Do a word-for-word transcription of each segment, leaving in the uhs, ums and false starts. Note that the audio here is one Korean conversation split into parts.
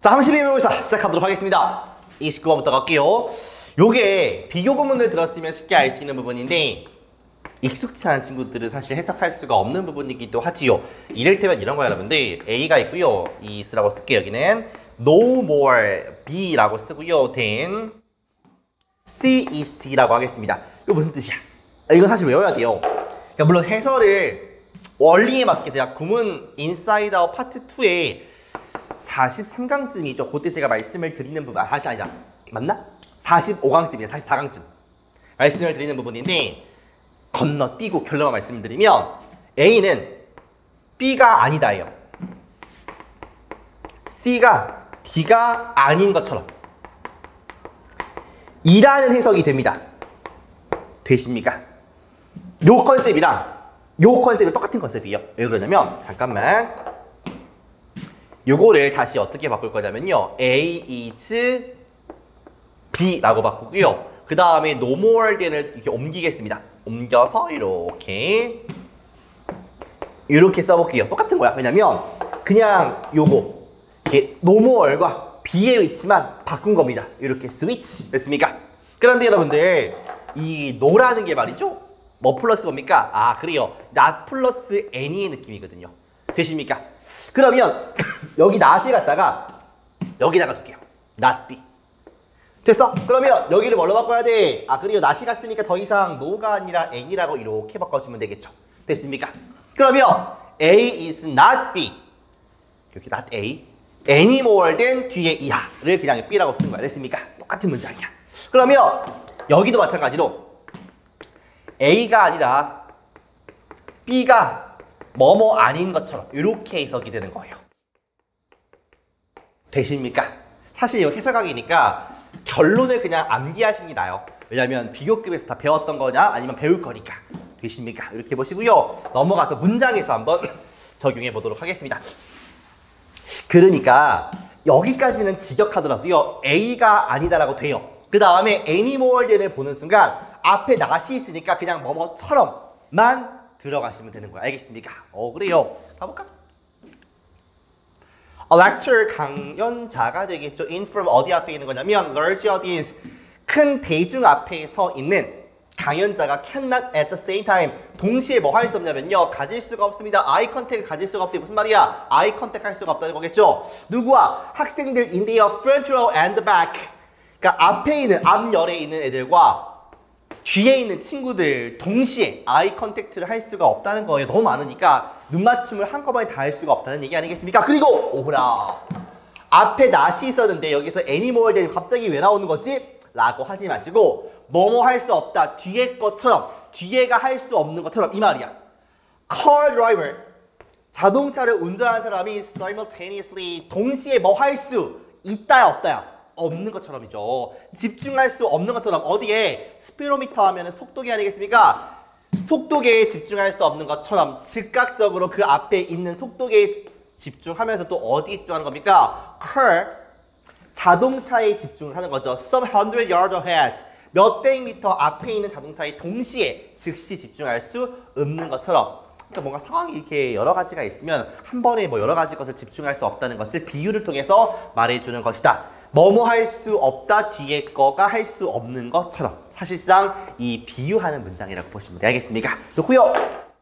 자, 삼십일 명사 시작하도록 하겠습니다. 이십구 번부터 갈게요. 요게 비교 구문을 들었으면 쉽게 알 수 있는 부분인데 익숙치 않은 친구들은 사실 해석할 수가 없는 부분이기도 하지요. 이를테면 이런 거예요, 여러분들. A가 있고요. is라고 쓸게요. 여기는 no more B라고 쓰고요. then C is D라고 하겠습니다. 이거 무슨 뜻이야? 이건 사실 외워야 돼요. 그러니까 물론 해설을 원리에 맞게 제가 구문 인사이드 아웃 파트 이에 사십삼 강쯤이죠. 그때 제가 말씀을 드리는 부분, 아, 사실 아니다. 맞나? 사십오 강쯤이에요. 사십사 강쯤. 말씀을 드리는 부분인데 건너뛰고 결론을 말씀드리면 A는 B가 아니다예요. C가 D가 아닌 것처럼 이라는 해석이 됩니다. 되십니까? 요 컨셉이랑 요 컨셉이 똑같은 컨셉이에요. 왜 그러냐면 잠깐만 요거를 다시 어떻게 바꿀 거냐면요. A is B라고 바꾸고요. 그 다음에 no more than을 이렇게 옮기겠습니다. 옮겨서 이렇게 이렇게 써볼게요. 똑같은 거야. 왜냐면 그냥 요거 이렇게 no more과 B의 위치만 바꾼 겁니다. 이렇게 스위치 됐습니까? 그런데 여러분들 이 no라는 게 말이죠. 뭐 플러스 뭡니까? 아 그래요. not 플러스 any의 느낌이거든요. 되십니까? 그러면 여기 not을 갖다가 여기다가 둘게요. not B. 됐어? 그러면 여기를 뭘로 바꿔야 돼? 아 그래요. not이 갔으니까 더 이상 no가 아니라 any라고 이렇게 바꿔주면 되겠죠. 됐습니까? 그러면 A is not B. 여기 not A. any more than 뒤에 이하를 그냥 B라고 쓴 거야. 됐습니까? 똑같은 문장이야. 그러면 여기도 마찬가지로 A가 아니라 B가 뭐뭐 아닌 것처럼 이렇게 해석이 되는 거예요. 되십니까? 사실 이거 해석하기니까 결론을 그냥 암기하시는 게 나아요. 왜냐하면 비교급에서 다 배웠던 거냐 아니면 배울 거니까. 되십니까? 이렇게 보시고요. 넘어가서 문장에서 한번 적용해 보도록 하겠습니다. 그러니까 여기까지는 직역하더라도요. A가 아니다라고 돼요. 그 다음에 any more than을 보는 순간 앞에 not이 있으니까 그냥 뭐뭐처럼만 들어가시면 되는 거야. 알겠습니까? 어 그래요. 가볼까? A lecture 강연자가 되겠죠. in from 어디 앞에 있는 거냐면 large audience 큰 대중 앞에 서 있는 강연자가 cannot at the same time 동시에 뭐 할 수 없냐면요. 가질 수가 없습니다. eye contact 가질 수가 없대. 무슨 말이야? eye contact 할 수가 없다는 거겠죠. 누구와? 학생들 in their front row and the back. 그러니까 앞에 있는 앞열에 있는 애들과 뒤에 있는 친구들 동시에 아이 컨택트를 할 수가 없다는 거예요. 너무 많으니까 눈 맞춤을 한꺼번에 다 할 수가 없다는 얘기 아니겠습니까? 그리고 오호라 앞에 not이 있었는데 여기서 any more than 갑자기 왜 나오는 거지? 라고 하지 마시고 뭐뭐 할 수 없다 뒤에 것처럼 뒤에가 할 수 없는 것처럼 이 말이야. car driver 자동차를 운전하는 사람이 simultaneously 동시에 뭐 할 수 있다야 없다야? 없는 것처럼이죠. 집중할 수 없는 것처럼 어디에 스피로미터 하면 속도계 아니겠습니까? 속도계에 집중할 수 없는 것처럼 즉각적으로 그 앞에 있는 속도계에 집중하면서 또 어디에 집중하는 겁니까? car 자동차에 집중하는 거죠. some hundred yard ahead 몇백 미터 앞에 있는 자동차에 동시에 즉시 집중할 수 없는 것처럼 그러니까 뭔가 상황이 이렇게 여러 가지가 있으면 한 번에 뭐 여러 가지 것을 집중할 수 없다는 것을 비유를 통해서 말해주는 것이다. 뭐뭐 할 수 없다 뒤에 거가 할 수 없는 것처럼 사실상 이 비유하는 문장이라고 보시면 되겠습니까? 좋고요.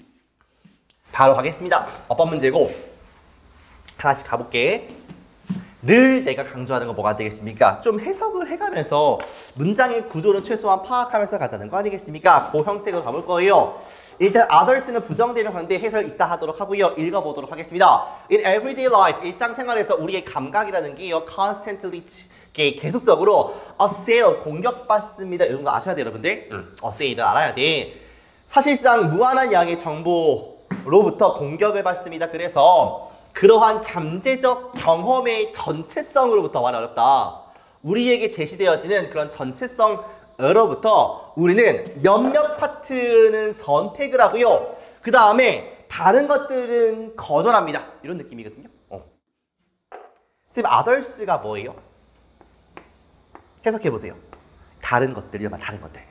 바로 가겠습니다. 어법 문제고 하나씩 가볼게. 늘 내가 강조하는 건 뭐가 되겠습니까? 좀 해석을 해가면서 문장의 구조는 최소한 파악하면서 가자는 거 아니겠습니까? 그 형태로 가볼 거예요. 일단 others는 부정되면 가는데 해설 이따 하도록 하고요. 읽어보도록 하겠습니다. In everyday life, 일상생활에서 우리의 감각이라는 게요. constantly, 계속적으로 assail, 공격받습니다. 이런 거 아셔야 돼요, 여러분들. 음. assail을 알아야 돼. 사실상 무한한 양의 정보로부터 공격을 받습니다. 그래서 그러한 잠재적 경험의 전체성으로부터 말이 어렵다. 우리에게 제시되어지는 그런 전체성 으로부터 우리는 몇몇 파트는 선택을 하고요. 그 다음에 다른 것들은 거절합니다. 이런 느낌이거든요. 어. 선생님, others가 뭐예요? 해석해보세요. 다른 것들이요. 다른 것들.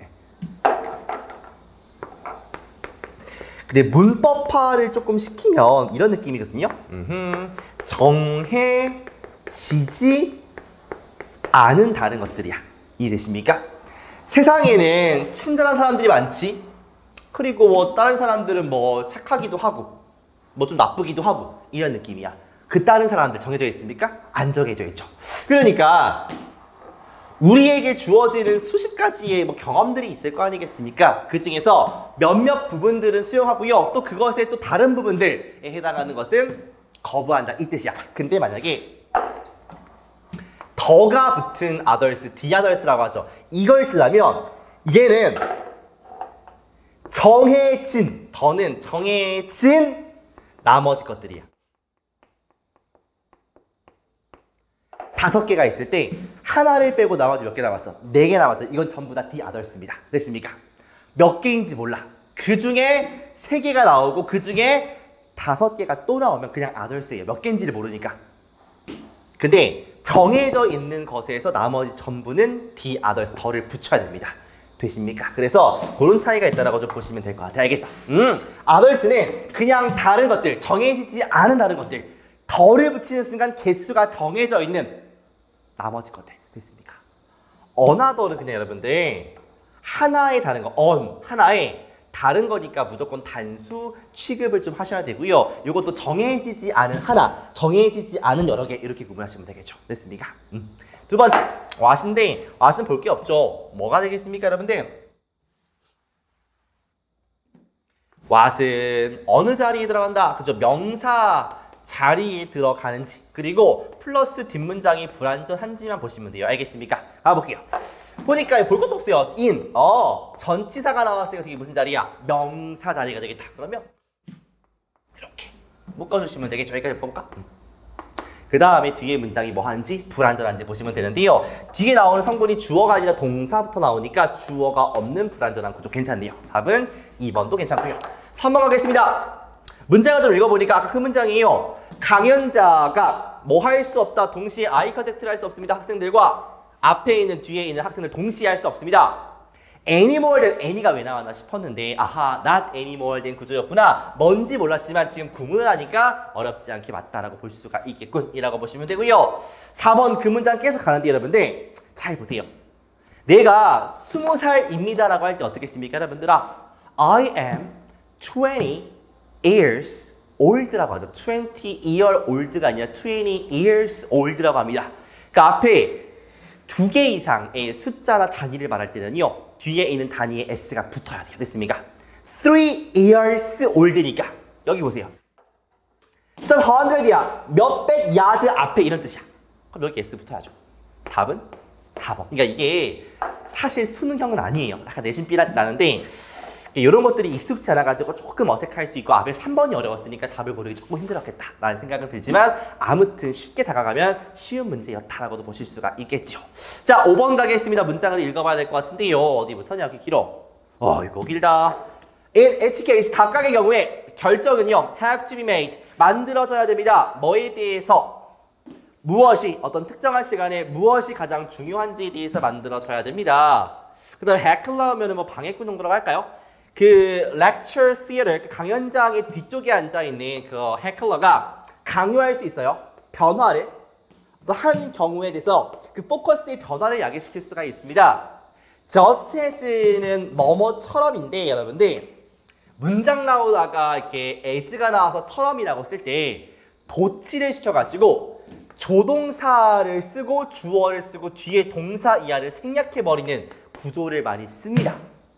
근데 문법화를 조금 시키면 이런 느낌이거든요. 음흠. 정해 지지 않은 다른 것들이야. 이해되십니까? 세상에는 친절한 사람들이 많지. 그리고 뭐 다른 사람들은 뭐 착하기도 하고 뭐 좀 나쁘기도 하고 이런 느낌이야. 그 다른 사람들 정해져 있습니까? 안 정해져 있죠. 그러니까 우리에게 주어지는 수십 가지의 뭐 경험들이 있을 거 아니겠습니까? 그 중에서 몇몇 부분들은 수용하고요. 또 그것의 또 다른 부분들에 해당하는 것은 거부한다 이 뜻이야. 근데 만약에 더가 붙은 others, the others라고 하죠. 이걸 쓰려면 얘는 정해진, 더는 정해진 나머지 것들이야. 다섯 개가 있을 때 하나를 빼고 나머지 몇 개 남았어? 네 개 남았죠. 이건 전부 다 the others입니다. 됐습니까? 몇 개인지 몰라. 그 중에 세 개가 나오고 그 중에 다섯 개가 또 나오면 그냥 others예요. 몇 개인지를 모르니까. 근데 정해져 있는 것에서 나머지 전부는 the others, 더를 붙여야 됩니다. 되십니까? 그래서 그런 차이가 있다라고 좀 보시면 될 것 같아요. 알겠어? 음, others는 그냥 다른 것들, 정해지지 않은 다른 것들, 더를 붙이는 순간 개수가 정해져 있는 나머지 것들. 됐습니까? another는 그냥 여러분들 하나의 다른 거, on, 하나의 다른 거니까 무조건 단수 취급을 좀 하셔야 되고요. 이것도 정해지지 않은 하나, 정해지지 않은 여러 개 이렇게 구분하시면 되겠죠. 됐습니까? 음. 두 번째, what인데 what은 볼 게 없죠. 뭐가 되겠습니까, 여러분들? what은 어느 자리에 들어간다? 그죠? 명사 자리에 들어가는지, 그리고 플러스 뒷문장이 불완전한지만 보시면 돼요. 알겠습니까? 가볼게요. 보니까 볼 것도 없어요. in, 어, 전치사가 나왔으니까 이게 무슨 자리야? 명사 자리가 되겠다. 그러면 이렇게 묶어주시면 되겠죠. 여기까지 볼까? 그 다음에 뒤에 문장이 뭐 하는지 불완전한지 보시면 되는데요. 뒤에 나오는 성분이 주어가 아니라 동사부터 나오니까 주어가 없는 불완전한 구조 괜찮네요. 답은 이 번도 괜찮고요. 삼 번 가겠습니다. 문장을 좀 읽어보니까 아까 그 문장이에요. 강연자가 뭐 할 수 없다. 동시에 아이 컨택트를 할 수 없습니다. 학생들과 앞에 있는 뒤에 있는 학생들 동시에 할 수 없습니다. any more than any가 왜 나왔나 싶었는데 아하, not any more than 구조였구나. 뭔지 몰랐지만 지금 구문을 하니까 어렵지 않게 맞다라고 볼 수가 있겠군 이라고 보시면 되고요. 사 번 그 문장 계속 가는데 여러분들 잘 보세요. 내가 스무 살입니다 라고 할 때 어떻게 씁니까 여러분들아? I am twenty years old라고 하죠. twenty year old가 아니라 twenty years old라고 합니다. 그 앞에 두 개 이상의 숫자나 단위를 말할 때는요. 뒤에 있는 단위에 s가 붙어야 돼요. 됐습니까? three years old니까 여기 보세요. some hundred이야. 몇백 야드 앞에 이런 뜻이야. 그럼 여기 s 붙어야죠. 답은 사 번. 그러니까 이게 사실 수능형은 아니에요. 약간 내신삐 나는데 이런 것들이 익숙치 않아가지고 조금 어색할 수 있고 앞에 삼 번이 어려웠으니까 답을 고르기 조금 힘들었겠다라는 생각은 들지만 아무튼 쉽게 다가가면 쉬운 문제였다라고도 보실 수가 있겠죠. 자, 오 번 가겠습니다. 문장을 읽어봐야 될 것 같은데요. 어디부터냐? 여기 길어. 어, 이거 길다. In each case, 각각의 경우에 결정은요. have to be made. 만들어져야 됩니다. 뭐에 대해서? 무엇이 어떤 특정한 시간에 무엇이 가장 중요한지에 대해서 만들어져야 됩니다. 그 다음에 heckler 하면 뭐 방해꾼 정도라고 할까요? 그 lecture theater, 강연장의 뒤쪽에 앉아있는 그 heckler가 강요할 수 있어요. 변화를. 또 한 경우에 대해서 그 포커스의 변화를 야기시킬 수가 있습니다. just as는 뭐뭐처럼인데 여러분들 문장 나오다가 이렇게 as가 나와서 처럼이라고 쓸 때 도치를 시켜가지고 조동사를 쓰고 주어를 쓰고 뒤에 동사 이하를 생략해버리는 구조를 많이 씁니다.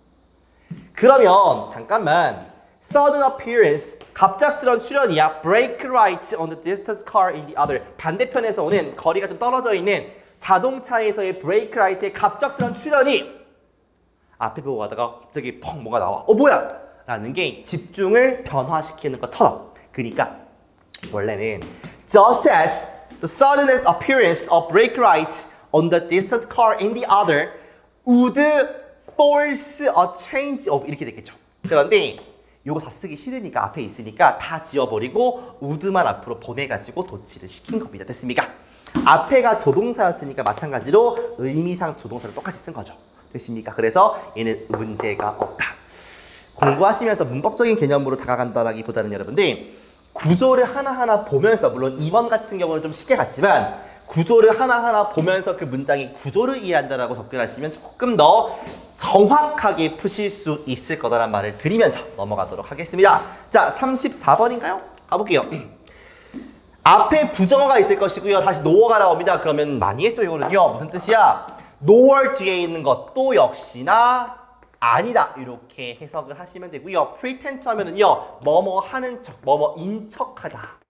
그러면 잠깐만 sudden appearance, 갑작스런 출현이야. brake light on the distance car in the other. 반대편에서 오는 거리가 좀 떨어져 있는 자동차에서의 brake light의 갑작스런 출현이 앞에 보고 가다가 갑자기 펑 뭐가 나와. 어 뭐야? 라는 게 집중을 변화시키는 것처럼. 그러니까 원래는 just as the sudden appearance of brake lights on the distance car in the other would force a change of 이렇게 됐겠죠. 그런데 요거 다 쓰기 싫으니까 앞에 있으니까 다 지워버리고 would만 앞으로 보내가지고 도치를 시킨 겁니다. 됐습니까? 앞에가 조동사였으니까 마찬가지로 의미상 조동사를 똑같이 쓴 거죠. 됐습니까? 그래서 얘는 문제가 없다. 공부하시면서 문법적인 개념으로 다가간다라기보다는 여러분들 구조를 하나하나 보면서 물론 이 번 같은 경우는 좀 쉽게 갔지만 구조를 하나하나 보면서 그 문장의 구조를 이해한다라고 접근하시면 조금 더 정확하게 푸실 수 있을 거다라는 말을 드리면서 넘어가도록 하겠습니다. 자, 삼십사 번인가요? 가볼게요. 앞에 부정어가 있을 것이고요. 다시 노어가 나옵니다. 그러면 많이 했죠, 이거는요. 무슨 뜻이야? 노어 뒤에 있는 것도 역시나 아니다. 이렇게 해석을 하시면 되고요. pretend to 하면은요. 뭐뭐 하는 척, 뭐뭐인 척하다.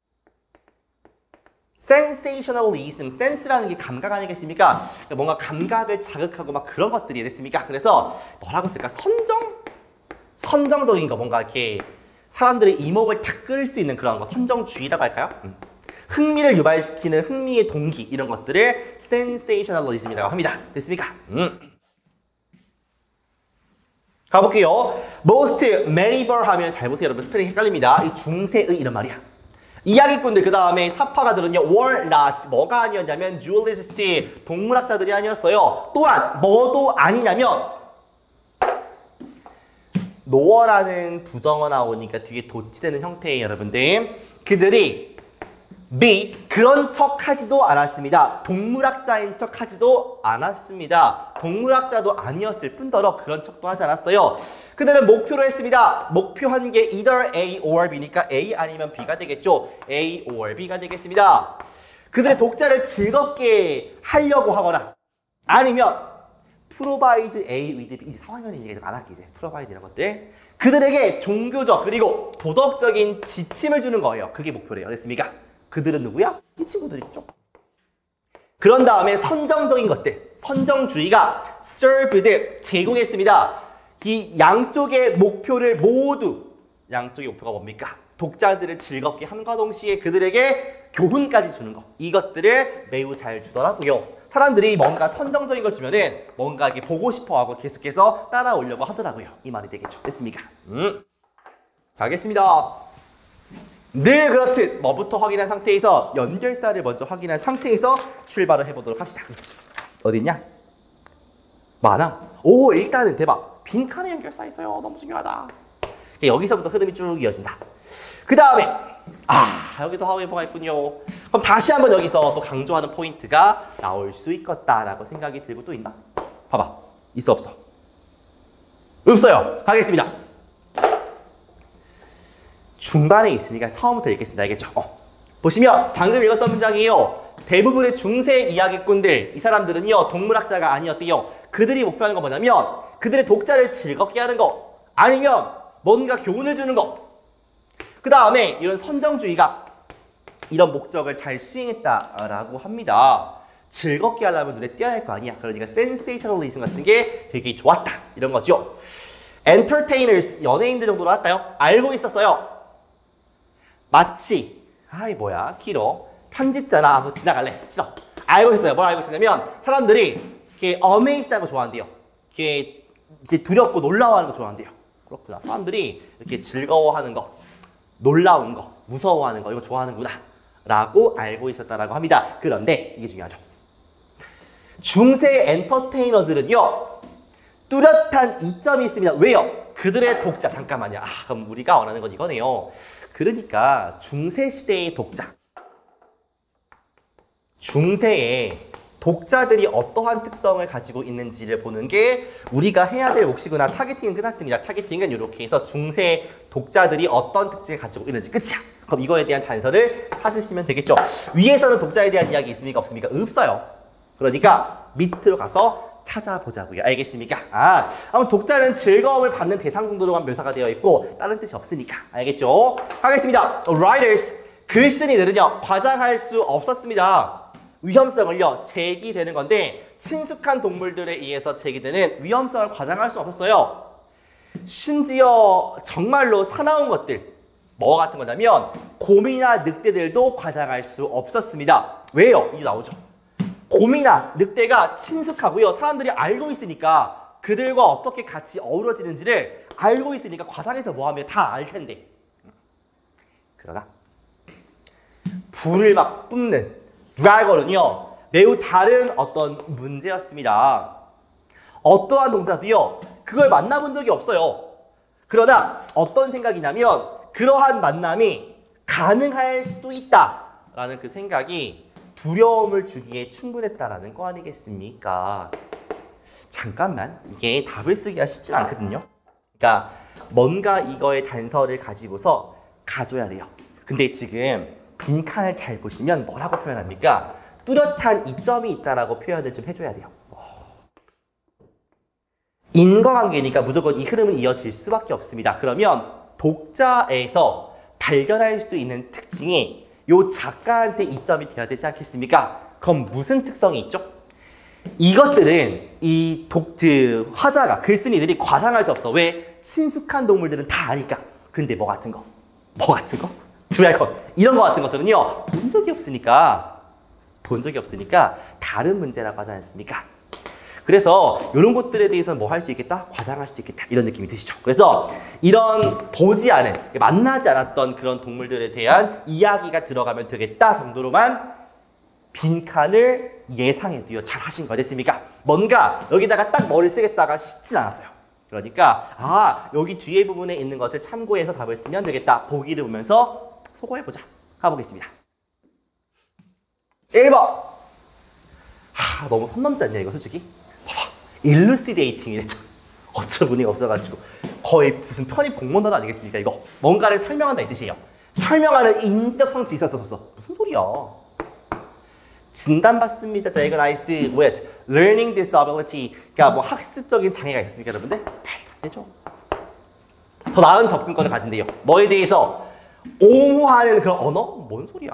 sensationalism, sense라는 게 감각 아니겠습니까? 뭔가 감각을 자극하고 막 그런 것들이 됐습니까? 그래서 뭐라고 쓸까? 선정? 선정적인 거, 뭔가 이렇게 사람들의 이목을 탁 끌을 수 있는 그런 거, 선정주의라고 할까요? 음. 흥미를 유발시키는 흥미의 동기, 이런 것들을 sensationalism이라고 합니다. 됐습니까? 음. 가볼게요. most, manyver 하면 잘 보세요. 여러분 스펠링 헷갈립니다. 이 중세의 이런 말이야. 이야기꾼들 그 다음에 사파가들은요. were not 뭐가 아니었냐면 dualists 동물학자들이 아니었어요. 또한 뭐도 아니냐면 노어라는 부정어 나오니까 뒤에 도치되는 형태의 여러분들 그들이 be 그런 척하지도 않았습니다. 동물학자인 척하지도 않았습니다. 동물학자도 아니었을 뿐더러 그런 척도 하지 않았어요. 그들은 목표로 했습니다. 목표한 게 either A or B니까 A 아니면 B가 되겠죠. A or B가 되겠습니다. 그들의 독자를 즐겁게 하려고 하거나 아니면 provide A with B 이제 상황연의 얘기가 좀 안 할게 이제 provide 이런 것들 그들에게 종교적 그리고 도덕적인 지침을 주는 거예요. 그게 목표래요. 됐습니까? 그들은 누구야? 이 친구들이죠. 그런 다음에 선정적인 것들, 선정주의가 served, 제공했습니다. 이 양쪽의 목표를 모두, 양쪽의 목표가 뭡니까? 독자들을 즐겁게 함과 동시에 그들에게 교훈까지 주는 것. 이것들을 매우 잘 주더라고요. 사람들이 뭔가 선정적인 걸 주면은 뭔가 이렇게 보고 싶어 하고 계속해서 따라오려고 하더라고요. 이 말이 되겠죠. 됐습니까? 음. 가겠습니다. 늘 그렇듯 뭐부터 확인한 상태에서 연결사를 먼저 확인한 상태에서 출발을 해보도록 합시다. 어딨냐? 많아. 오 일단은 대박. 빈칸에 연결사 있어요. 너무 중요하다. 여기서부터 흐름이 쭉 이어진다. 그 다음에 아 여기도 하우에버가 있군요. 그럼 다시 한번 여기서 또 강조하는 포인트가 나올 수 있겠다라고 생각이 들고 또 있나? 봐봐. 있어 없어? 없어요. 가겠습니다. 중간에 있으니까 처음부터 읽겠습니다. 알겠죠? 어. 보시면 방금 읽었던 문장이에요. 대부분의 중세 이야기꾼들, 이 사람들은요. 동물학자가 아니었대요. 그들이 목표하는 건 뭐냐면 그들의 독자를 즐겁게 하는 거 아니면 뭔가 교훈을 주는 거 그 다음에 이런 선정주의가 이런 목적을 잘 수행했다라고 합니다. 즐겁게 하려면 눈에 띄어야 할 거 아니야. 그러니까 sensationalism 같은 게 되게 좋았다. 이런 거죠. entertainers, 연예인들 정도로 할까요? 알고 있었어요. 마치 아이 뭐야 길어 편집자나 아무 지나갈래 싫어 알고 있어요. 뭘 알고 있었냐면 사람들이 이렇게 amazed하는 거 좋아한대요. 이렇게 이제 두렵고 놀라워하는 거 좋아한대요. 그렇구나. 사람들이 이렇게 즐거워하는 거, 놀라운 거, 무서워하는 거 이거 좋아하는구나 라고 알고 있었다라고 합니다. 그런데 이게 중요하죠. 중세 엔터테이너들은요 뚜렷한 이점이 있습니다. 왜요? 그들의 독자 잠깐만요. 아 그럼 우리가 원하는 건 이거네요. 그러니까 중세 시대의 독자, 중세의 독자들이 어떠한 특성을 가지고 있는지를 보는 게 우리가 해야 될 몫이구나. 타겟팅은 끝났습니다. 타겟팅은 이렇게 해서 중세 독자들이 어떤 특징을 가지고 있는지 끝이야. 그럼 이거에 대한 단서를 찾으시면 되겠죠. 위에서는 독자에 대한 이야기 있습니까? 없습니까? 없어요. 그러니까 밑으로 가서 찾아보자고요. 알겠습니까? 아, 아무튼 독자는 즐거움을 받는 대상 정도로만 묘사가 되어 있고 다른 뜻이 없으니까. 알겠죠? 하겠습니다. Writers, 글쓴이들은요. 과장할 수 없었습니다. 위험성을요. 제기되는 건데 친숙한 동물들에 의해서 제기되는 위험성을 과장할 수 없었어요. 심지어 정말로 사나운 것들 뭐 같은 거냐면 곰이나 늑대들도 과장할 수 없었습니다. 왜요? 이유 나오죠. 곰이나 늑대가 친숙하고요. 사람들이 알고 있으니까 그들과 어떻게 같이 어우러지는지를 알고 있으니까 과장해서 뭐하면 다 알 텐데. 그러나 불을 막 뿜는 드래곤은요. 매우 다른 어떤 문제였습니다. 어떠한 동자도요. 그걸 만나본 적이 없어요. 그러나 어떤 생각이냐면 그러한 만남이 가능할 수도 있다라는 그 생각이 두려움을 주기에 충분했다라는 거 아니겠습니까? 잠깐만, 이게 답을 쓰기가 쉽진 않거든요. 그러니까 뭔가 이거의 단서를 가지고서 가져야 돼요. 근데 지금 빈칸을 잘 보시면 뭐라고 표현합니까? 뚜렷한 이점이 있다라고 표현을 좀 해줘야 돼요. 인과관계니까 무조건 이 흐름은 이어질 수밖에 없습니다. 그러면 독자에서 발견할 수 있는 특징이 요 작가한테 이점이 돼야 되지 않겠습니까? 그럼 무슨 특성이 있죠? 이것들은 이 독, 그 화자가, 글쓴이들이 과장할 수 없어. 왜? 친숙한 동물들은 다 아니까. 그런데 뭐 같은 거? 뭐 같은 거? 주의할 것. 이런 거 같은 것들은요, 본 적이 없으니까, 본 적이 없으니까 다른 문제라고 하지 않습니까? 그래서 이런 것들에 대해서는 뭐 할 수 있겠다? 과장할 수도 있겠다. 이런 느낌이 드시죠? 그래서 이런 보지 않은, 만나지 않았던 그런 동물들에 대한 이야기가 들어가면 되겠다 정도로만 빈칸을 예상해 두어 잘 하신 거 됐습니까? 뭔가 여기다가 딱 머리 쓰겠다가 쉽진 않았어요. 그러니까 아, 여기 뒤에 부분에 있는 것을 참고해서 답을 쓰면 되겠다. 보기를 보면서 소거해보자. 가보겠습니다. 일 번. 하, 너무 선 넘지 않냐 이거 솔직히? 봐봐. 일루시데이팅이래. 어쩔 의미가 없어가지고 거의 무슨 편입 공문단 아니겠습니까 이거? 뭔가를 설명한다 이 뜻이에요. 설명하는 인지적 성질이 있었어 없어? 무슨 소리야? 진단받습니다. Diagnosed with learning disability. 그러니까 뭐 학습적인 장애가 있습니까 여러분들? 발견되죠. 더 나은 접근권을 가진대요. 뭐에 대해서? 옹호하는 그런 언어? 뭔 소리야?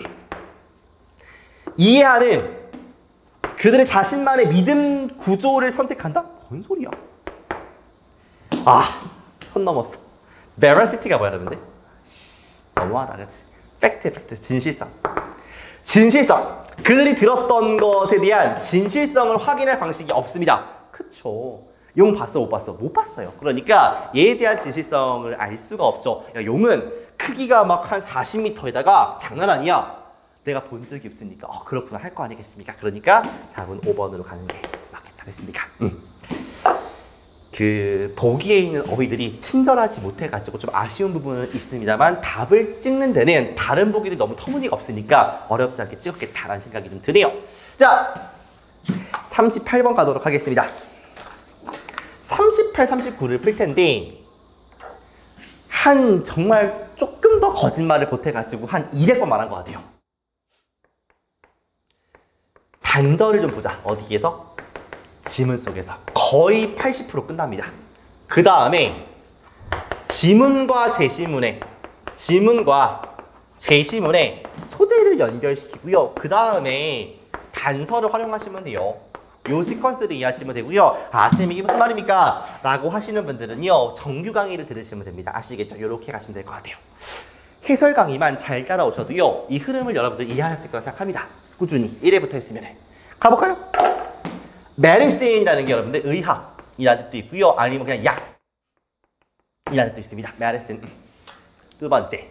이해하는 그들의 자신만의 믿음 구조를 선택한다? 뭔 소리야? 아, 선 넘었어. Veracity가 뭐야 여러분들? 너무하다 그치? 팩트, 팩트, 진실성. 진실성. 그들이 들었던 것에 대한 진실성을 확인할 방식이 없습니다. 그쵸. 용 봤어 못 봤어? 못 봤어요. 그러니까 얘에 대한 진실성을 알 수가 없죠. 야, 용은 크기가 막 한 사십 미터에다가 장난 아니야. 내가 본 적이 없으니까 어, 그렇구나 할 거 아니겠습니까? 그러니까 답은 오 번으로 가는 게 맞겠다 됐습니까? 음. 그 보기에 있는 어휘들이 친절하지 못해가지고 좀 아쉬운 부분은 있습니다만 답을 찍는 데는 다른 보기들이 너무 터무니가 없으니까 어렵지 않게 찍었겠다라는 생각이 좀 드네요. 자, 삼십팔 번 가도록 하겠습니다. 삼십팔, 삼십구를 풀 텐데 한 정말 조금 더 거짓말을 보태가지고 한 이백 번 말한 것 같아요. 단절을 좀 보자. 어디에서? 지문 속에서. 거의 팔십 퍼센트 끝납니다. 그 다음에 지문과 제시문에 지문과 제시문에 소재를 연결시키고요. 그 다음에 단서를 활용하시면 돼요. 요 시퀀스를 이해하시면 되고요. 아, 선생님 이게 무슨 말입니까? 라고 하시는 분들은요. 정규 강의를 들으시면 됩니다. 아시겠죠? 이렇게 가시면 될 것 같아요. 해설 강의만 잘 따라오셔도요. 이 흐름을 여러분들 이해하셨을 거라 생각합니다. 꾸준히 일 회부터 했으면 해. 가볼까요? 메디신이라는 게 여러분들 의학이라는 뜻도 있고요. 아니면 그냥 약이라는 뜻도 있습니다. 메디신. 두 번째.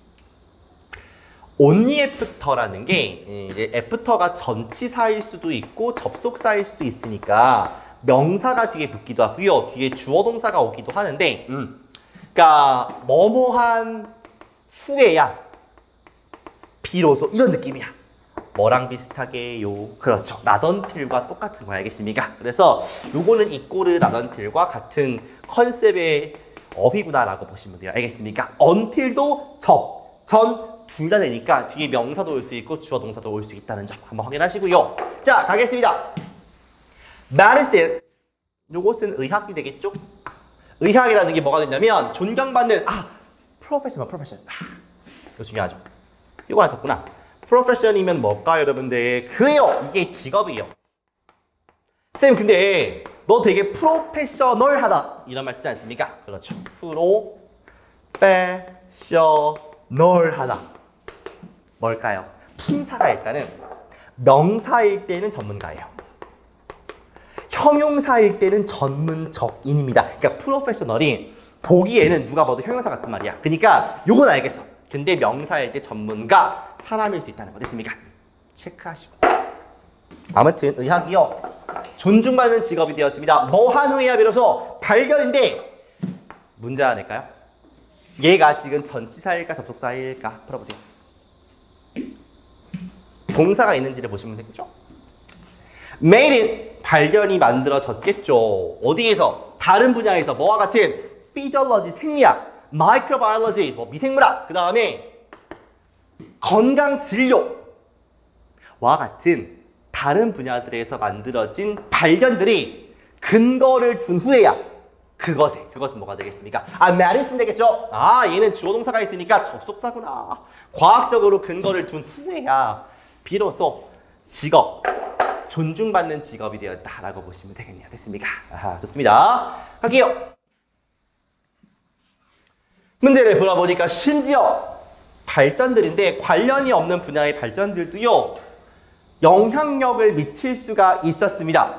only after라는 게 이제 after가 전치사일 수도 있고 접속사일 수도 있으니까 명사가 뒤에 붙기도 하고요. 뒤에 주어 동사가 오기도 하는데 음. 그러니까 뭐뭐한 후에야 비로소 이런 느낌이야. 뭐랑 비슷하게요? 그렇죠. 나던틸과 똑같은 거 알겠습니까? 그래서 요거는 이꼬르 나던틸과 같은 컨셉의 어휘구나라고 보시면 돼요. 알겠습니까? until도 접, 전 둘 다 되니까 뒤에 명사도 올 수 있고 주어 동사도 올 수 있다는 점 한번 확인하시고요. 자, 가겠습니다. medicine. 요것은 의학이 되겠죠? 의학이라는 게 뭐가 되냐면 존경받는 아, 프로페셔널, 프로페셔널. 아, 이거 중요하죠. 이거 안 썼구나. 프로페셔널이면 뭘까요, 여러분들? 그래요! 이게 직업이에요. 쌤, 근데 너 되게 프로페셔널하다. 이런 말 쓰지 않습니까? 그렇죠. 프로페셔널하다. 뭘까요? 품사가 일단은 명사일 때는 전문가예요. 형용사일 때는 전문적인입니다. 그러니까 프로페셔널이 보기에는 누가 봐도 형용사 같은 말이야. 그러니까 요건 알겠어. 근데 명사일 때 전문가, 사람일 수 있다는 거 됐습니까? 체크하시고. 아무튼 의학이요. 존중받는 직업이 되었습니다. 뭐한 후에야 비로소 발견인데 문제 하나 낼까요? 얘가 지금 전치사일까 접속사일까? 풀어보세요. 동사가 있는지를 보시면 되겠죠? made it, 발견이 만들어졌겠죠. 어디에서? 다른 분야에서 뭐와 같은 physiology, 생리학, microbiology, 뭐 미생물학, 그 다음에 건강진료와 같은 다른 분야들에서 만들어진 발견들이 근거를 둔 후에야 그것에, 그것은 뭐가 되겠습니까? 아, medicine 되겠죠? 아, 얘는 주어 동사가 있으니까 접속사구나. 과학적으로 근거를 둔 후에야 비로소 직업, 존중받는 직업이 되었다라고 보시면 되겠네요. 됐습니까? 아하, 좋습니다. 갈게요. 문제를 풀어보니까 심지어 발전들인데 관련이 없는 분야의 발전들도요. 영향력을 미칠 수가 있었습니다.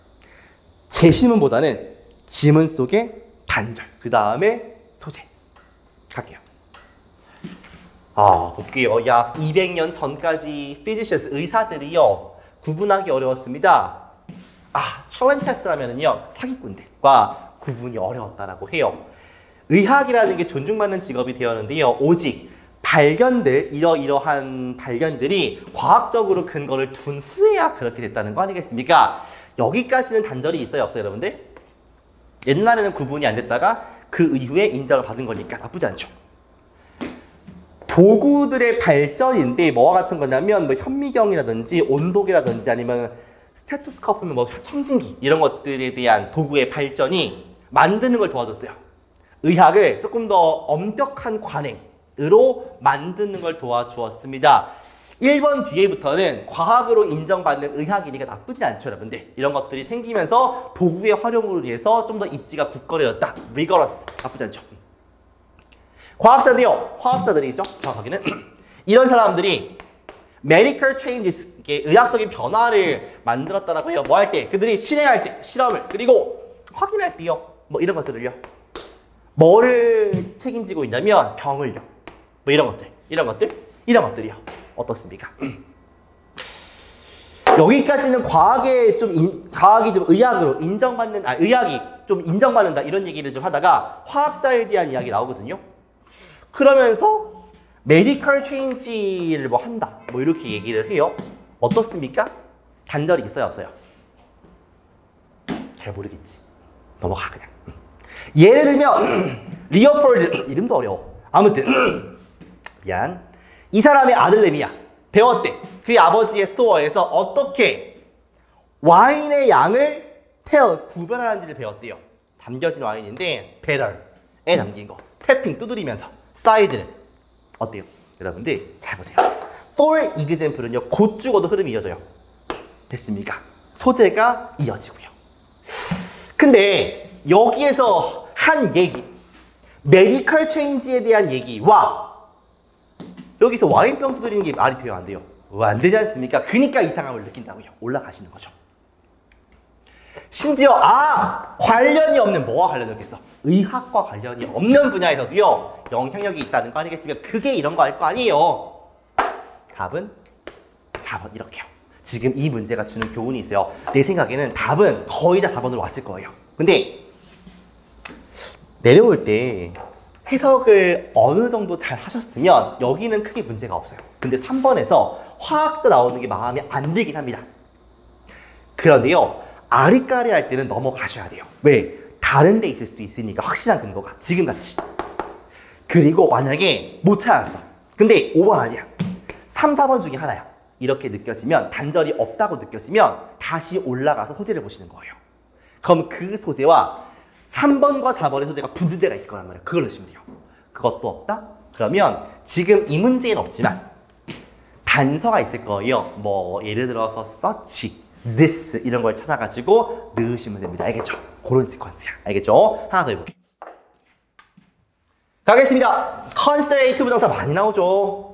제시문보다는 지문 속의 단절, 그 다음에 소재. 갈게요. 아, 볼게요. 약 이백 년 전까지 physicians, 의사들이요. 구분하기 어려웠습니다. 아, 챌린테스 하면은요. 사기꾼들과 구분이 어려웠다라고 해요. 의학이라는 게 존중받는 직업이 되었는데요. 오직 발견들, 이러이러한 발견들이 과학적으로 근거를 둔 후에야 그렇게 됐다는 거 아니겠습니까? 여기까지는 단절이 있어요, 없어요, 여러분들? 옛날에는 구분이 안 됐다가 그 이후에 인정을 받은 거니까 나쁘지 않죠. 도구들의 발전인데 뭐와 같은 거냐면 뭐 현미경이라든지 온도계라든지 아니면 스테토스코프면 뭐 청진기 이런 것들에 대한 도구의 발전이 만드는 걸 도와줬어요. 의학을 조금 더 엄격한 관행으로 만드는 걸 도와주었습니다. 일 번 뒤에부터는 과학으로 인정받는 의학이니까 나쁘진 않죠, 여러분들. 이런 것들이 생기면서 도구의 활용으로 인해서 좀 더 입지가 굳건해졌다. rigorous. 나쁘지 않죠. 과학자들이요. 화학자들이죠. 정확하게는. 이런 사람들이 medical changes, 의학적인 변화를 만들었다라고 해요. 뭐 할 때? 그들이 실행할 때, 실험을. 그리고 확인할 때요. 뭐 이런 것들을요. 뭐를 책임지고 있냐면 병을요. 뭐 이런 것들. 이런 것들. 이런 것들이요. 어떻습니까? 여기까지는 과학에 좀 인, 과학이 좀 의학으로 인정받는, 아, 의학이 좀 인정받는다 이런 얘기를 좀 하다가 화학자에 대한 이야기 나오거든요. 그러면서 메디컬 체인지를 뭐 한다, 뭐 이렇게 얘기를 해요. 어떻습니까? 단절이 있어요, 없어요? 잘 모르겠지. 넘어가 그냥. 예를 들면 리오폴드, 이름도 어려워. 아무튼 미안. 이 사람의 아들내미야. 배웠대. 그의 아버지의 스토어에서 어떻게 와인의 양을 텔, 구별하는지를 배웠대요. 담겨진 와인인데 배럴에 담긴 거. 태핑 두드리면서 사이드는 어때요? 여러분들 잘 보세요. For example은요. 곧 죽어도 흐름이 이어져요. 됐습니까? 소재가 이어지고요. 근데 여기에서 한 얘기, 메디컬 체인지에 대한 얘기와 여기서 와인병 두드리는 게 말이 돼요, 안 돼요? 안 되지 않습니까? 그니까 이상함을 느낀다고요. 올라가시는 거죠. 심지어 아! 관련이 없는 뭐와 관련이 없겠어? 의학과 관련이 없는 분야에서도요. 영향력이 있다는 거 아니겠습니까? 그게 이런 거 할 거 아니에요. 답은 사 번 이렇게요. 지금 이 문제가 주는 교훈이 있어요. 내 생각에는 답은 거의 다 사 번으로 왔을 거예요. 근데 내려올 때 해석을 어느 정도 잘 하셨으면 여기는 크게 문제가 없어요. 근데 삼 번에서 화학자 나오는 게 마음에 안 들긴 합니다. 그런데요. 아리까리 할 때는 넘어가셔야 돼요. 왜? 다른 데 있을 수도 있으니까 확실한 근거가 지금같이. 그리고 만약에 못 찾았어. 근데 오 번 아니야. 삼, 사 번 중에 하나야. 이렇게 느껴지면 단절이 없다고 느껴지면 다시 올라가서 소재를 보시는 거예요. 그럼 그 소재와 삼 번과 사 번의 소재가 붙는 데가 있을 거란 말이에요. 그걸 넣으시면 돼요. 그것도 없다? 그러면 지금 이 문제는 없지만 단서가 있을 거예요. 뭐 예를 들어서 such, this 이런 걸 찾아가지고 넣으시면 됩니다. 알겠죠? 그런 시퀀스야. 알겠죠? 하나 더 해볼게. 가겠습니다. considerate 부정사 많이 나오죠.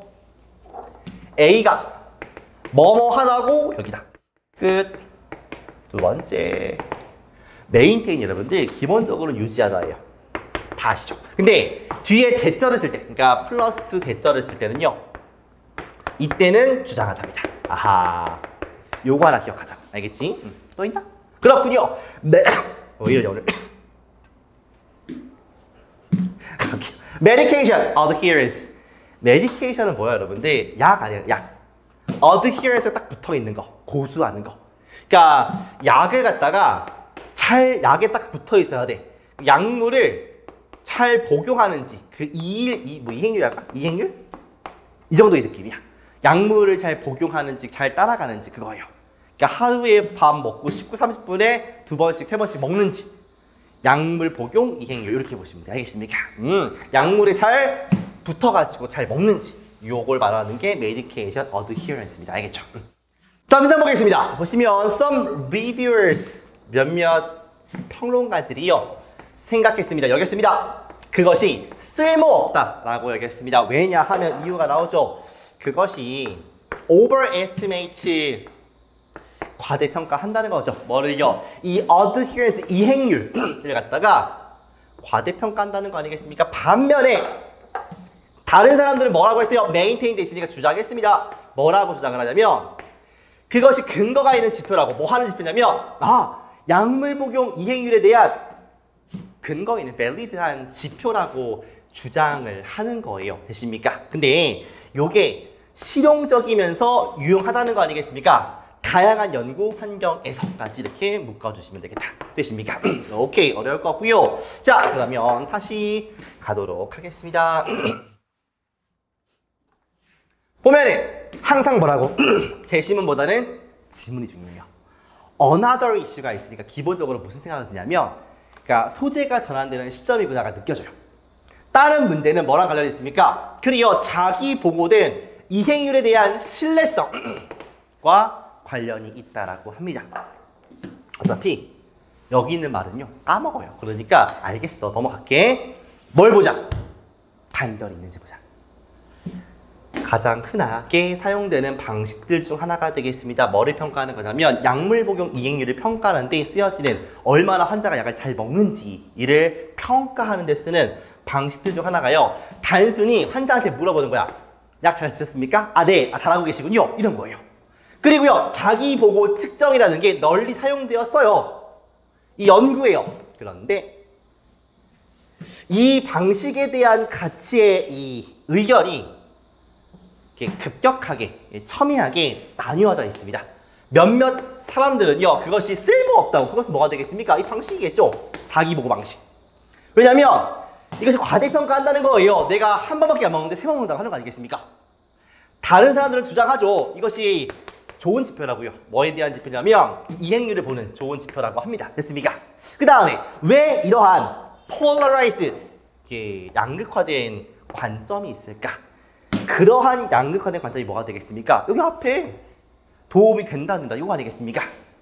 A가 뭐뭐 하다고 여기다. 끝. 두 번째. 메인테인 여러분들 기본적으로 유지하다예요. 다 아시죠? 근데 뒤에 대절을 쓸 때, 그러니까 플러스 대절을 쓸 때는요. 이때는 주장하답니다. 아하. 요거 하나 기억하자고. 알겠지? 응. 또 있나? 그렇군요. 네. 어, 이러냐 오늘. medication adherence. medication은 뭐야 여러분들? 약 아니야, 약. adherence가 딱 붙어 있는 거, 고수하는 거. 그러니까 약을 갖다가 잘 약에 딱 붙어 있어야 돼. 약물을 잘 복용하는지 그 이일, 이, 뭐 이행률이랄까? 이행률? 이 정도의 느낌이야. 약물을 잘 복용하는지 잘 따라가는지 그거예요. 그러니까 하루에 밥 먹고 십구, 삼십 분에 두 번씩, 세 번씩 먹는지 약물 복용, 이행률 이렇게 보시면 돼요. 알겠습니까? 음, 약물에 잘 붙어가지고 잘 먹는지 요걸 말하는 게 medication adherence입니다. 알겠죠? 음. 자, 문장 보겠습니다. 보시면 some reviewers 몇몇 평론가들이요 생각했습니다. 여겼습니다. 그것이 쓸모없다라고 여겼습니다. 왜냐하면 이유가 나오죠. 그것이 overestimate 과대평가한다는 거죠. 뭐를요? 이 adherence 이행률을 갖다가 과대평가한다는 거 아니겠습니까? 반면에 다른 사람들은 뭐라고 했어요? maintain 대신에 주장했습니다. 뭐라고 주장을 하냐면 그것이 근거가 있는 지표라고. 뭐 하는 지표냐면 아 약물 복용 이행률에 대한 근거 있는 valid한 지표라고 주장을 하는 거예요. 되십니까? 근데 이게 실용적이면서 유용하다는 거 아니겠습니까? 다양한 연구 환경에서까지 이렇게 묶어주시면 되겠다. 되십니까? 오케이, 어려울 것 같고요. 자, 그러면 다시 가도록 하겠습니다. 보면은 항상 뭐라고? 제시문보다는 지문이 중요해요. another 이슈가 있으니까 기본적으로 무슨 생각이 드냐면 그러니까 소재가 전환되는 시점이구나가 느껴져요. 다른 문제는 뭐랑 관련이 있습니까? 그리고 자기 보고된 이행률에 대한 신뢰성과 관련이 있다라고 합니다. 어차피 여기 있는 말은요 까먹어요. 그러니까 알겠어 넘어갈게. 뭘 보자? 단절이 있는지 보자. 가장 흔하게 사용되는 방식들 중 하나가 되겠습니다. 뭐를 평가하는 거냐면 약물 복용 이행률을 평가하는 데 쓰여지는 얼마나 환자가 약을 잘 먹는지 이를 평가하는 데 쓰는 방식들 중 하나가요. 단순히 환자한테 물어보는 거야. 약 잘 드셨습니까? 아, 네. 아, 잘하고 계시군요. 이런 거예요. 그리고요. 자기 보고 측정이라는 게 널리 사용되었어요. 이 연구예요. 그런데 이 방식에 대한 가치의 이 의견이 급격하게, 첨예하게 나뉘어져 있습니다. 몇몇 사람들은요, 그것이 쓸모없다고. 그것은 뭐가 되겠습니까? 이 방식이겠죠? 자기보고 방식. 왜냐면 이것이 과대평가한다는 거예요. 내가 한 번밖에 안 먹는데 세 번 먹는다고 하는 거 아니겠습니까? 다른 사람들은 주장하죠. 이것이 좋은 지표라고요. 뭐에 대한 지표냐면 이행률을 보는 좋은 지표라고 합니다. 됐습니까? 그 다음에 왜 이러한 polarized, 양극화된 관점이 있을까? 그러한 양극화된 관점이 뭐가 되겠습니까? 여기 앞에 도움이 된다, 안 된다, 이거 아니겠습니까?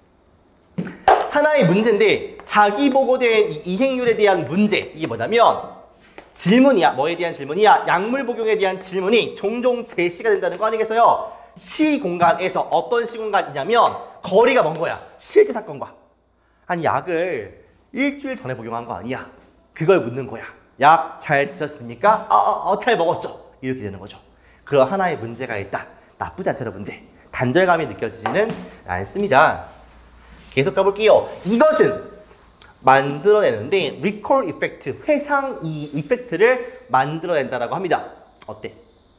하나의 문제인데 자기 보고된 이 이행률에 대한 문제, 이게 뭐냐면 질문이야. 뭐에 대한 질문이야? 약물 복용에 대한 질문이 종종 제시가 된다는 거 아니겠어요? 시공간에서 어떤 시공간이냐면 거리가 먼 거야. 실제 사건과. 아니 약을 일주일 전에 복용한 거 아니야. 그걸 묻는 거야. 약 잘 드셨습니까? 아, 아, 아, 잘 먹었죠. 이렇게 되는 거죠. 그런 하나의 문제가 있다. 나쁘지 않죠, 여러분들. 단절감이 느껴지지는 않습니다. 계속 가볼게요. 이것은 만들어내는데 recall effect, 회상 이 이펙트를 만들어낸다라고 합니다. 어때?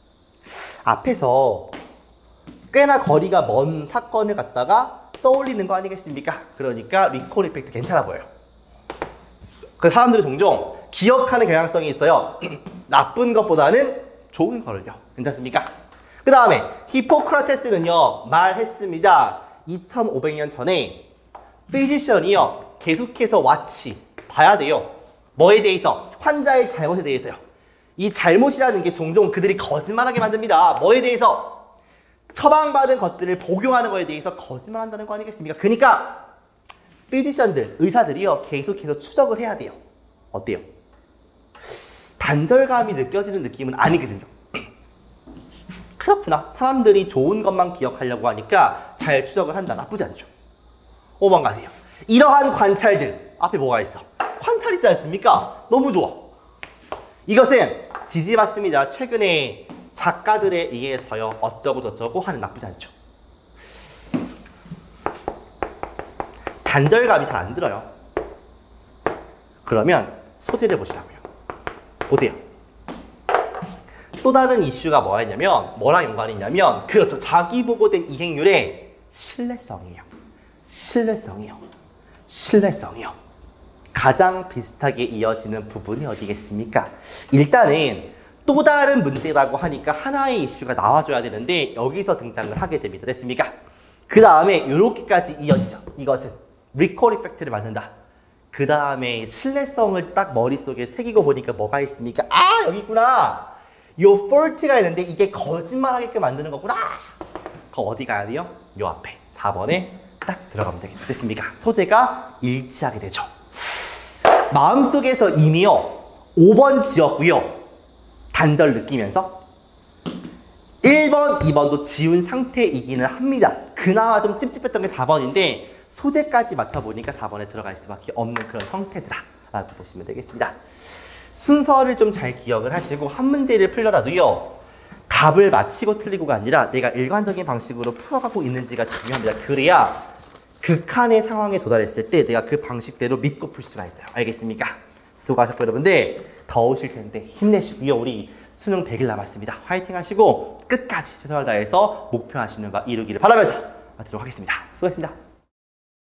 앞에서 꽤나 거리가 먼 사건을 갖다가 떠올리는 거 아니겠습니까? 그러니까 recall effect 괜찮아 보여요. 그 사람들이 종종 기억하는 경향성이 있어요. 나쁜 것보다는 좋은 거를요. 괜찮습니까? 그 다음에 히포크라테스는요 말했습니다. 이천오백 년 전에 피지션이요 계속해서 와치 봐야 돼요. 뭐에 대해서? 환자의 잘못에 대해서요. 이 잘못이라는 게 종종 그들이 거짓말하게 만듭니다. 뭐에 대해서? 처방받은 것들을 복용하는 거에 대해서 거짓말한다는 거 아니겠습니까? 그러니까 피지션들, 의사들이요 계속해서 추적을 해야 돼요. 어때요? 단절감이 느껴지는 느낌은 아니거든요. 그렇구나. 사람들이 좋은 것만 기억하려고 하니까 잘 추적을 한다. 나쁘지 않죠. 오 번 가세요. 이러한 관찰들. 앞에 뭐가 있어? 관찰 있지 않습니까? 너무 좋아. 이것은 지지받습니다. 최근에 작가들에 의해서요. 어쩌고 저쩌고 하는 나쁘지 않죠. 단절감이 잘 안 들어요. 그러면 소재를 보시라고요. 보세요. 또 다른 이슈가 뭐였냐면 뭐랑 연관이 있냐면 그렇죠. 자기 보고된 이행률의 신뢰성이에요. 신뢰성이요. 신뢰성이요. 가장 비슷하게 이어지는 부분이 어디겠습니까? 일단은 또 다른 문제라고 하니까 하나의 이슈가 나와줘야 되는데 여기서 등장을 하게 됩니다. 됐습니까? 그 다음에 이렇게까지 이어지죠. 이것은 리콜 이펙트를 만든다. 그 다음에 신뢰성을 딱 머릿속에 새기고 보니까 뭐가 있습니까? 아, 여기 있구나. 요 fault가 있는데 이게 거짓말하게끔 만드는 거구나. 그거 어디 가야 돼요? 요 앞에 사 번에 딱 들어가면 되겠다. 됐습니까? 소재가 일치하게 되죠. 마음속에서 이미요 오 번 지었고요. 단절 느끼면서 일 번, 이 번도 지운 상태이기는 합니다. 그나마 좀 찝찝했던 게 사 번인데 소재까지 맞춰보니까 사 번에 들어갈 수밖에 없는 그런 형태더라 라고 보시면 되겠습니다. 순서를 좀 잘 기억을 하시고 한 문제를 풀더라도요 답을 맞히고 틀리고가 아니라 내가 일관적인 방식으로 풀어가고 있는지가 중요합니다. 그래야 극한의 상황에 도달했을 때 내가 그 방식대로 믿고 풀 수가 있어요. 알겠습니까? 수고하셨고 여러분들 더우실 텐데 힘내시고요. 우리 수능 백 일 남았습니다. 화이팅 하시고 끝까지 최선을 다해서 목표하시는 바 이루기를 바라면서 마치도록 하겠습니다. 수고했습니다.